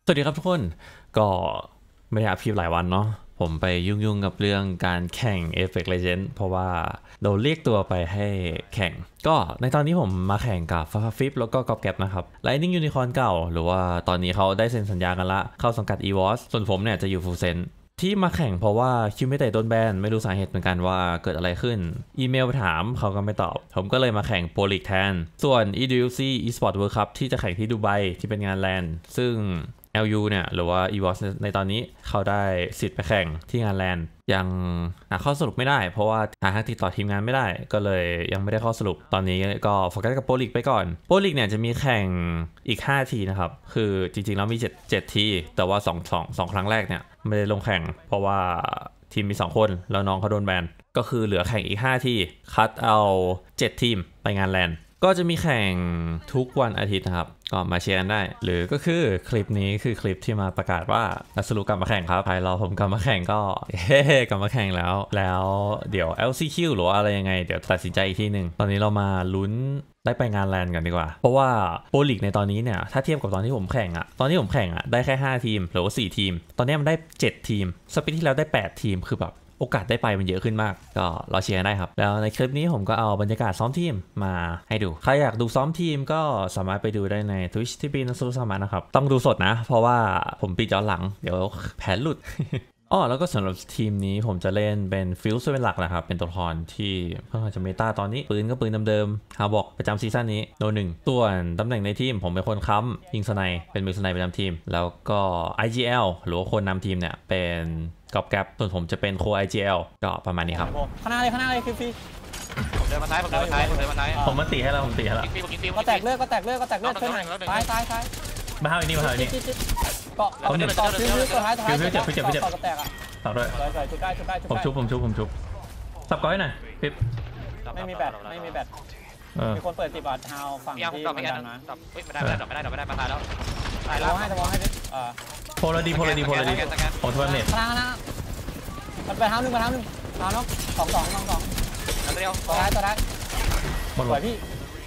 สวัสดีครับทุกคนก็ไม่ได้อัพคลิปหลายวันเนาะผมไปยุ่งกับเรื่องการแข่ง Apex Legends เพราะว่าโดนเรียกตัวไปให้แข่งก็ในตอนนี้ผมมาแข่งกับฟาฟาฟิปแล้วก็กอบแกบนะครับ Lightning Unicorn เก่าหรือว่าตอนนี้เขาได้เซ็นสัญญากันละเข้าสังกัด EVOS ส่วนผมเนี่ยจะอยู่ฟูลเซนที่มาแข่งเพราะว่าคิวไม่แต่โดนแบนไม่รู้สาเหตุเหมือนกันว่าเกิดอะไรขึ้นอีเมลไปถามเขาก็ไม่ตอบผมก็เลยมาแข่งโปรลีกแทนส่วน EWC Esport World Cup ที่จะแข่งที่ดูไบที่เป็นงานแลนด์ซึ่งLU เนี่ยหรือว่า EVOS ในตอนนี้เขาได้สิทธิ์ไปแข่งที่งานแลนด์ยังหาข้อสรุปไม่ได้เพราะว่าหาทางติดต่อทีมงานไม่ได้ก็เลยยังไม่ได้ข้อสรุปตอนนี้ก็โฟกัสกับโปรลีกไปก่อนโปรลีกเนี่ยจะมีแข่งอีก5ทีนะครับคือจริงๆแล้วมี7ทีแต่ว่า2ครั้งแรกเนี่ยไม่ได้ลงแข่งเพราะว่าทีมมี2คนแล้วน้องเขาโดนแบนก็คือเหลือแข่งอีก5ทีคัดเอา7ทีมไปงานแลนด์ก็จะมีแข่งทุกวันอาทิตย์นะครับก็มาเชียร์กันได้หรือก็คือคลิปนี้คือคลิปที่มาประกาศว่านัสรุกลับมาแข่งครับใครรอผมกลับมาแข่งก็กลับมาแข่งแล้วเดี๋ยว LCQ หรืออะไรยังไงเดี๋ยวตัดสินใจอีกทีหนึ่งตอนนี้เรามาลุ้นได้ไปงานแลนด์กันดีกว่าเพราะว่าโปรลีกในตอนนี้เนี่ยถ้าเทียบกับตอนที่ผมแข่งอะตอนที่ผมแข่งอะได้แค่5ทีมหรือว่า4ทีมตอนนี้มันได้7ทีมสปีดที่แล้วได้8ทีมคือแบบโอกาสได้ไปมันเยอะขึ้นมากก็รอเชียร์ได้ครับแล้วในคลิปนี้ผมก็เอาบรรยากาศซ้อมทีมมาให้ดูใครอยากดูซ้อมทีมก็สามารถไปดูได้ใน Twitch ที่ปีนัสรุสามานะครับต้องดูสดนะเพราะว่าผมปิดย้อนหลังเดี๋ยวแผนหลุด อ๋อแล้วก็สำหรับทีมนี้ผมจะเล่นเป็นฟิลส์เป็นหลักนะครับเป็นตัวละครที่ค่อนข้างจะเมตาตอนนี้ปืนก็ปืนเดิมๆฮาบอกประจำซีซั่นนี้โนหนึ่งส่วนตำแหน่งในทีมผมเป็นคนค้ำยิงสไนเป็นมือสไนประจำทีมแล้วก็ IGL หรือว่าคนนำทีมเนี่ยเป็นกอบแกบส่วนผมจะเป็นโค IGL ก็ประมาณนี้ครับข้างหน้าเลยฟรีผมเดินมาซ้ายผมมาซ้ายผมมาตีให้แล้วก็แตกเลือดช่วยหน่อยซ้ายมาเข้าอีกนี่เกาะฟิวตัวท้ายเจ็บก็แตกอ่ะต่อด้วยชุบได้ผมชุบสับก้อยหน่อยปิ๊บไม่มีแบตมีคนเปิด10 บาทเท้าฝั่งที่มันดันนะไม่ได้มาตายแล้วจะมองให้โพลดีของทัวร์เน็ตข้างหน้ามันไปเท้าหนึ่งเนาะ2 เดียวตัวท้ายหมดพี่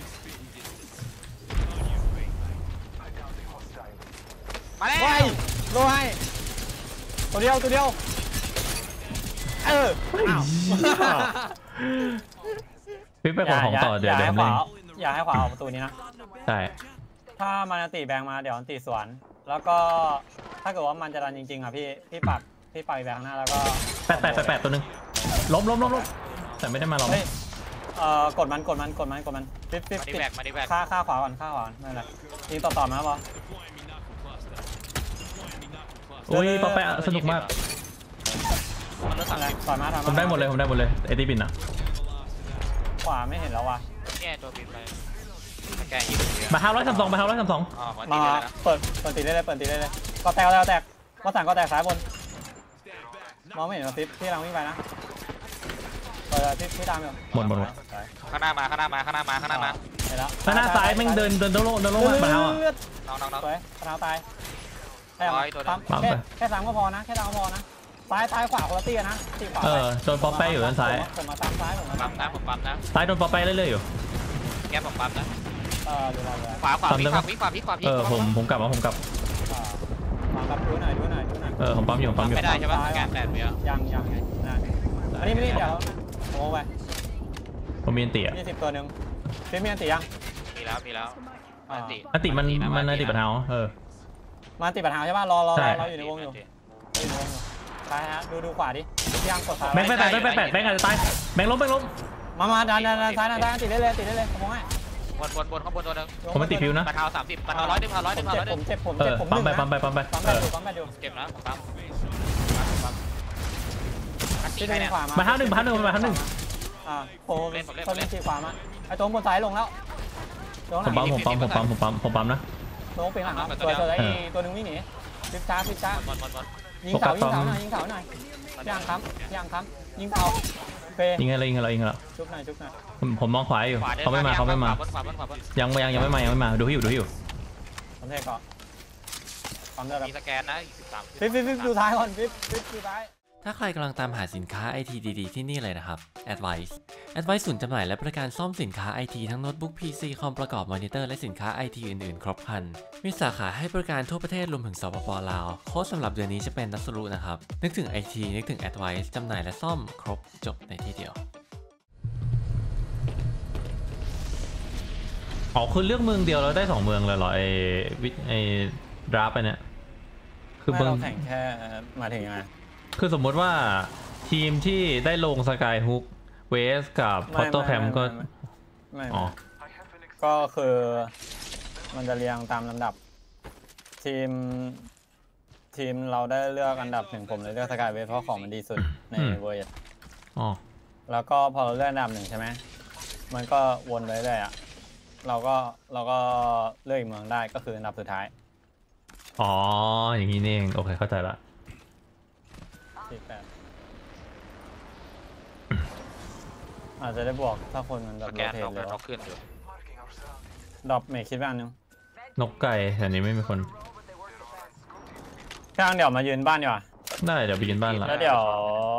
มาแล้วโดนให้ตัวเดียวปิ๊บไปของต่อเดี๋ยวอย่าให้ขวาออกประตูนี้นะใช่ถ้ามันตีแบงมาเดี๋ยวมันตีสวนแล้วก็ถ้าเกิดว่ามันจะดันจริงๆอ่ะพี่ปักแบงหน้าแล้วก็แปดตัวนึงล้มแต่ไม่ได้มาล้มกดมันปิ๊บฆ่าขวาก่อนนั่นแหละยิงต่อมาบออุ้ยป๊อปแปะสนุกมากผมได้หมดเลยไอตีบินอ่ะขวาไม่เห็นแล้วว่ะแก้ตัวบินไปแก้ยิงมา532มาเปิดตีได้เลยก็แตกก็สั่งก็แตกซ้ายบนมองไม่เห็นปิ๊บที่เราวิ่งไปนะพี่ตามอยู่หมดข้างหน้ามาเห็นแล้วข้างหน้าซ้ายแม่งเดินลงมาเท้าสวยเท้าตายแค่3ก็พอนะซ้ายขวาคนละตีนะตีขวาโดนป๊อปแปะอยู่ด้านซ้ายผมมาตามซ้ายผมปั๊มนะซ้ายโดนป๊อปแปะเรื่อยๆอยู่แก้ผมปั๊มนะดูเราขวาผมกลับมาดูหน่อยผมปั๊มอยู่ไม่ได้ใช่ปะแก้แตกเดียวยังอันนี้ไม่ได้เดี๋ยวโอ้ไปผมมีอันตี 20ตัวนึงพี่มีอันตียังมีแล้วอันตีมันอันตีปัญหามาติดปัญหาใช่ป่ะรออยู่ในวงอยู่ซ้ายฮะดูขวาดิย่างกดซ้ายแบงค์อาจจะตายแบงค์ล้มมาดันซ้ายติดได้เลยสมองให้บนข้างบนตัวนึงผมไม่ติดฟิวนะปะเท้า30ปะเท้า100 ผมเจ็บปั๊มไปอยู่เจ็บนะผมปั๊มมา1 โอ้เขาเล่นตีขวามาไอ้ตัวบนซ้ายลงแล้วผมปั๊มนะลงเป็นหลังครับตัวไอ้ตัวนึงวิ่งหนีฟิบช้ายิงเสาหน่อยย่างค้ำยิงเสายิงอะไรชุบหน่อยผมมองขวาอยู่เขาไม่มายังไม่มาดูอยู่ผมเทก่อนมีสแกนนะ13 ฟิบดูท้ายก่อนฟิบดูท้ายถ้าใครกำลังตามหาสินค้า IT ดีๆที่นี่เลยนะครับ Advice ศูนย์จำหน่ายและบริการซ่อมสินค้า IT ทั้งโน้ตบุ๊ก PC คอมประกอบมอนิเตอร์และสินค้า IT อื่นๆครบครันมีสาขาให้บริการทั่วประเทศรวมถึงสปป.ลาวโค้ดสำหรับเดือนนี้จะเป็นนัสรุนะครับนึกถึง IT นึกถึง Advice จำหน่ายและซ่อมครบจบในที่เดียวอ๋อคือเลือกเมืองเดียวแล้วได้2เมืองเลยเหรอไอดราฟไปเนี่ยคือไม่เราแข่งแค่มาถึงยังไงคือสมมติว่าทีมที่ได้ลงสกายฮุกเวสกับพอตโต้แคมก็ไม่ก็คือมันจะเรียงตามลำดับทีมเราได้เลือกอันดับ1ผมเลยเลือกสกายเวสเพราะของมันดีสุดในเวอร์สแล้วก็พอเราเลือกอันดับ1ใช่ไหมมันก็วนไปเรื่อยอ่ะเราก็เลือกอีกเมืองได้ก็คืออันดับสุดท้ายอ๋ออย่างนี้นี่เองโอเคเข้าใจละอาจจะได้บวกถ้าคนมันแบบโรเทตเลยขึ้นอยู่ดรอปเมคคิดว่าอันนึงนกไก่แถวนี้ไม่มีคนข้างเดี๋ยวมายืนบ้านดีกว่าได้เดี๋ยวไปยืนบ้านละแล้วเดี๋ยว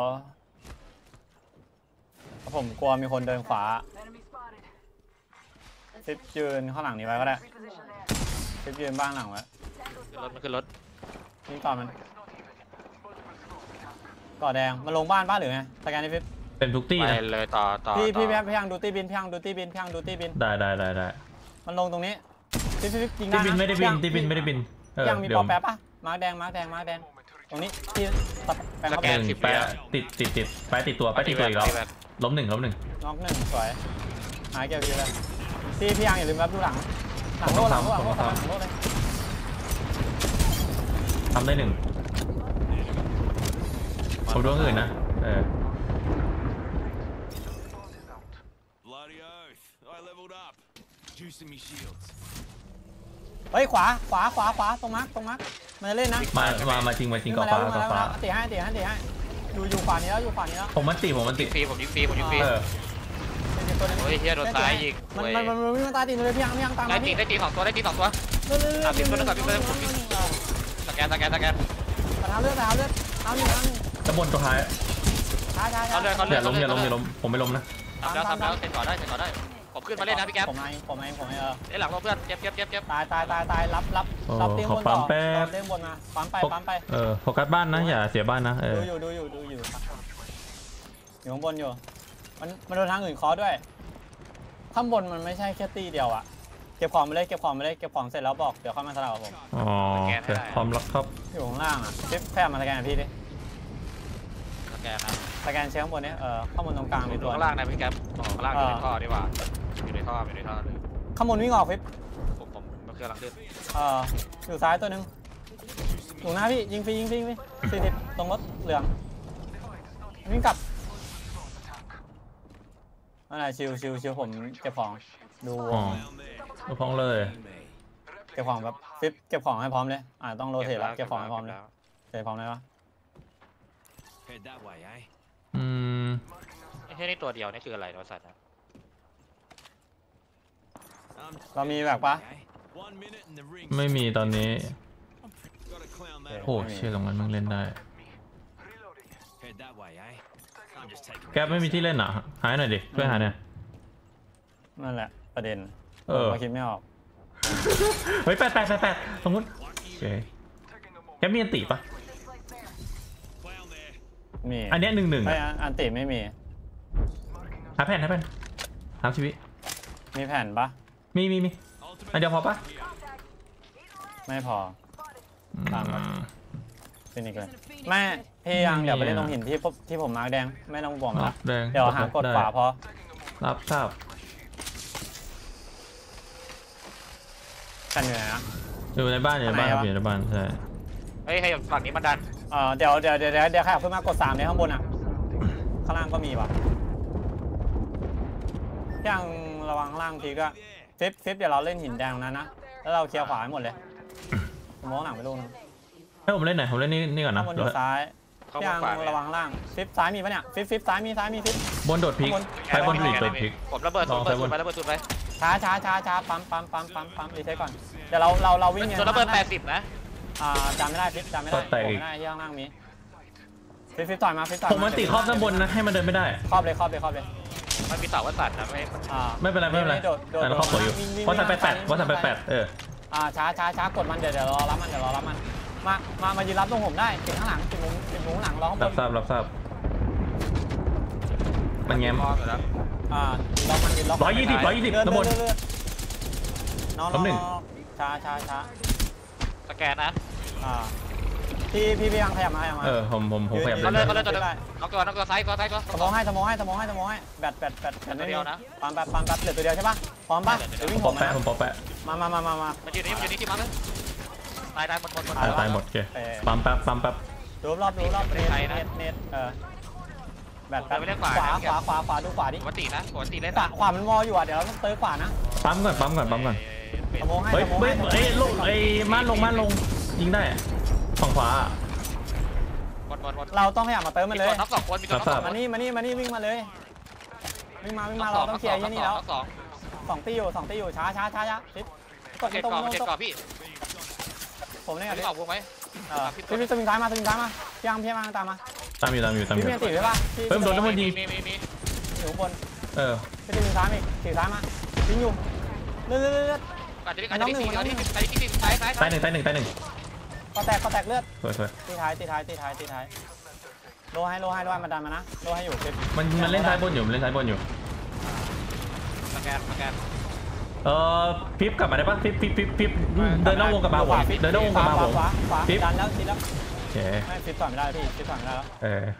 ผมกลัวมีคนเดินขวาฟิปยืนข้างหลังนี้ไว้ก็ได้ฟิปยืนบ้านหลังไว้รถมันขึ้นรถนี่ก่อนมันก่อแดงมันลงบ้านหรือไงสแกนนี่ฟิปเป็นทุกตี้เลยต่อพี่ยังดูตี้บินพี่ยังดูตี้บินได้มันลงตรงนี้พี่ยิงได้ตี้บินไม่ได้บินยังมีปอแป๊บปะมาร์กแดงตรงนี้ที่แปะติดแปะติดตัวอีกแล้วล้มหนึ่งน็อกหนึ่งสวยหายเกี่ยวเลยพี่ยังอย่าลืมรับดูหลังโล่เลยทำได้1ผมโดนอื่นนะเฮ้ยขวาตรงมาร์กมาเล่นนะมาจริงก่อฟ้าตีให้อยู่ขวานี้แล้วผมมันติฟรีผมยิงฟรีโอ้ยเฮียโดนซ้ายยิงมันตายติดเลยพี่ยังตามได้ตี2ตัว30ตัวนึงผมสแกนเลือดเอาอยู่ตะบนตัวท้ายเขาเลือดอย่าล้มผมไม่ล้มนะทำแล้วเซ็นต่อได้ผมขึ้นมาเล่นนะพี่แก๊ปผมไอ้หลังเราเพื่อนเจ็บตายรับเตียงบนต่อเตียงบนมาปั๊มไปโฟกัสบ้านนะอย่าเสียบ้านนะดูอยู่ข้างบนอยู่มันโดนทางอื่นเคาะด้วยข้างบนมันไม่ใช่แค่ตีเดียวอะเก็บของไปเลยเก็บของเสร็จแล้วบอกเดี๋ยวเข้ามาสลับกับผมอ๋อพร้อมรับครับอยู่ข้างล่างอะแค่มาสแกนพี่ดิสแกนเช็คข้างบนนี้ข้างบนตรงกลางมีตัวข้างล่างนะพี่แก๊ปข้างล่างอยู่ในท่อดีกว่าอยู่ในท่อเลยข้างบนวิ่งออกฟิปผมมันคือหลังขึ้นอยู่ซ้ายตัวนึงอยู่หน้าพี่ยิงฟรี40ตรงรถเหลืองวิ่งกลับอะไรชิวผมเก็บของดูพร้อมเลยเก็บของแบบฟิปเก็บของให้พร้อมเลยต้องโรเทตแล้วเก็บของให้พร้อมเลยเสร็จพร้อมเลยวะแค่นี้ตัวเดียวนี่คืออะไรตัวสัตว์เรามีแบบปะไม่มีตอนนี้โอ้เชื่อตรงนั้นมึงเล่นได้แกไม่มีที่เล่นอ่ะหายหน่อยดิช่วยหาเนี่ยนั่นแหละประเด็นคิดไม่ออกเฮ้ยแปดสมมติแกมีอันติปะมีอันนี้1-1 อันติไม่มีหาแผ่นทำชีวิตมีแผ่นปะมีอันเดียวพอปะไม่พอตามเป็นอีกเลยแม่พี่ยังเดี๋ยวไปเล่นตรงหินที่ผมมาร์กแดงไม่ต้องบอกนะเดี๋ยวหากดขวาพอรับทราบกันอยู่ไหนนะอยู่ในบ้านครับอยู่ในบ้านใช่ให้ฝั่งนี้มันดันเดี๋ยวขยับขึ้นมากด3ในข้างบนอ่ะข้างล่างก็มีว่ะยังระวังล่างทีก็ฟิปเดี๋ยวเราเล่นหินแดงนั้นนะแล้วเราเคลียร์ขวาให้หมดเลยมองหลังไปลูกนึงให้ผมเล่นหน่อยผมเล่นนี่ก่อนนะบนอยู่ซ้ายยังระวังล่างฟิปซ้ายมีปะเนี่ยฟิปซ้ายมีฟิปบนโดดพลิกซ้ายบนโดดพลิกผมระเบิดสุดไปช้าปั๊มรีเซ็ตก่อนเดี๋ยวเราวิ่งส่วนระเบิด80นะจำไม่ได้ฟิปจำไม่ได้ที่ข้างล่างมีฟิปต่อยมาฟิปต่อยผมมันติดครอบด้านบนนะให้มันเดินไม่ได้ครอบเลยมันมีเสาวัดสัตว์นะไม่ไม่เป็นไรแต่เราครอบสวยอยู่วัดสัน8วัดสัน8 ช้ากดมันเดี๋ยวรอรับมันมายืนรับตรงผมได้ติดข้างหลังติดมุมข้างหลังรอข้างบนรับทราบมันแง้มพออยู่แล้วล็อกมันยืนล็อก 120ด้านบนน้องช้าสแกนนะพี่ยังขยับมาผมขยับเขาเลยตัวน้องตัวซ้ายตัวสมองให้แบตตัวเดียวนะปั๊มเหลือตัวเดียวใช่ปะพร้อมปะเดี๋ยววิ่งผมแปะมามันอยู่นี่ที่มันเลยตายหมดตายหมดโอเคปั๊มแป๊บดูรอบเน็ตแบตขวาดูขวาดิปกติเล่นขวามันมออยู่อ่ะเดี๋ยวเราต้องเติร์ขวานะปั๊มก่อนสมองให้ลงม่านลงยิงได้ฝั่งขวาเราต้องขยับมาเติมมันเลยน็อก2คนมีตัวน็อก2 มานี่วิ่งมาเลยวิ่งมาเราต้องเคลียร์ที่นี่แล้ว2ตีอยู่ช้าฟิปกดตรงพี่ผมเนี่ยพี่ออกวงไหมพี่สวิงท้ายมาพี่มาตามมาตามอยู่พี่มีติดใช่ป่ะเพิ่มโดนทั้งหมดยิงอยู่บนพี่สวิงท้ายอีกถือท้ายมาวิ่งอยู่เลื่อนตาย1 ก็แตกเลือดตีท้ายโลให้มาดันมานะโลให้อยู่ฟิปมันเล่นซ้ายบนอยู่สแกนพิบกลับมาได้ป่ะพิบเดินนอกวงกับมาผมเดินนอกวงกับมาผมพิบดันแล้วชิดแล้วโอเคไม่ฟิปต่อยไม่ได้พี่ฟิปต่อยไม่ได้แล้ว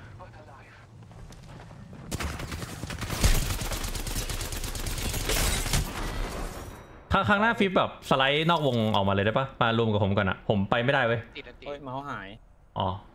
ข้างหน้าฟิปแบบสไลด์นอกวงออกมาเลยได้ป่ะมารวมกับผมก่อนอ่ะผมไปไม่ได้เว้ยเมาส์หายอ๋อ